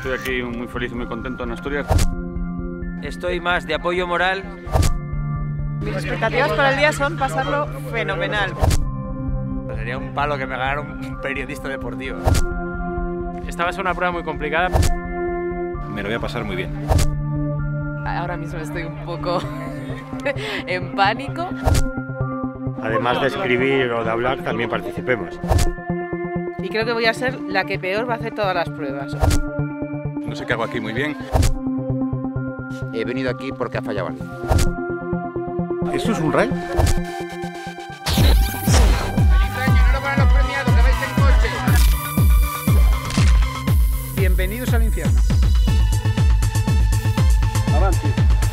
estoy aquí muy feliz y muy contento en Asturias. Estoy más de apoyo moral. Mis expectativas para el día son pasarlo fenomenal. Sería un palo que me ganara un periodista deportivo. Esta va a ser una prueba muy complicada. Me lo voy a pasar muy bien. Ahora mismo estoy un poco en pánico. Además de escribir o de hablar, también participemos. Y creo que voy a ser la que peor va a hacer todas las pruebas. No sé qué hago aquí muy bien. He venido aquí porque ha fallado alguien. ¿Esto es un rey? Bienvenidos al infierno. Avance.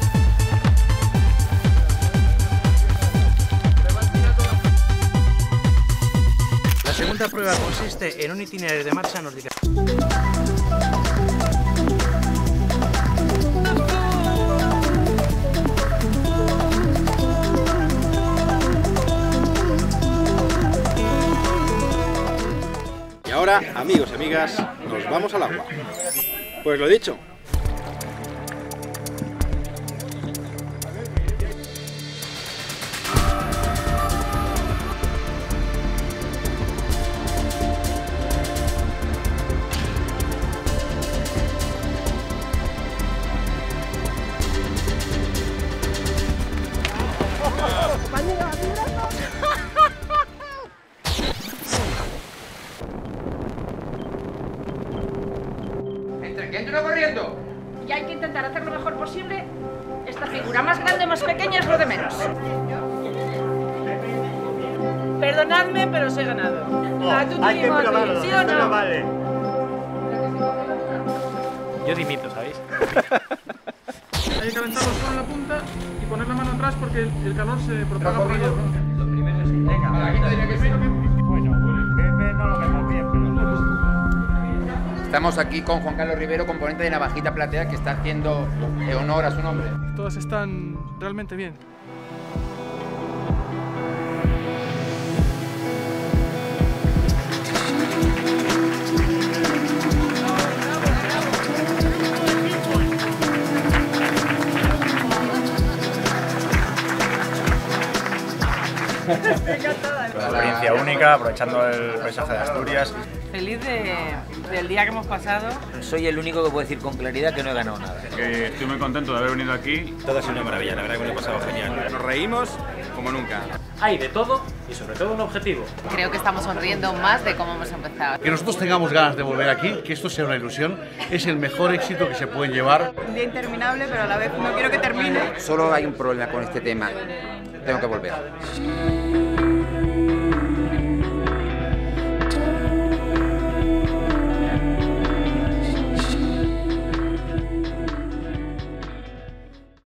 La segunda prueba consiste en un itinerario de marcha nórdica. Y ahora, amigos y amigas, nos vamos al agua. Pues lo dicho. ¡Entra corriendo! Y hay que intentar hacer lo mejor posible. Esta figura más grande o más pequeña es lo de menos. Perdonadme, pero os he ganado. Hay que probarlo, ¿sí o no? Vale. Yo dimito, ¿sabéis? Hay que calentar los en la punta y poner la mano atrás porque el calor se propaga por ello. Estamos aquí con Juan Carlos Rivero, componente de Navajita Platea, que está haciendo honor a su nombre. Todas están realmente bien. Una experiencia única, aprovechando el paisaje de Asturias. Feliz del día que hemos pasado. Soy el único que puede decir con claridad que no he ganado nada. Que estoy muy contento de haber venido aquí. Todo ha sido una maravilla, la verdad que me lo he pasado genial. Nos reímos como nunca. Hay de todo y sobre todo un objetivo. Creo que estamos sonriendo más de cómo hemos empezado. Que nosotros tengamos ganas de volver aquí, que esto sea una ilusión, es el mejor éxito que se pueden llevar. Un día interminable, pero a la vez no quiero que termine. Solo hay un problema con este tema. Tengo que volver.